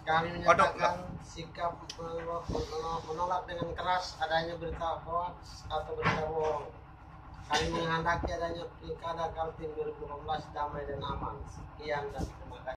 Kami Waduh, menyatakan sikap menolak dengan keras adanya berita hoax atau berita bohong. Kami menghendaki adanya pilkada Kaltim 2018 damai dan aman. Sekian dan terima kasih.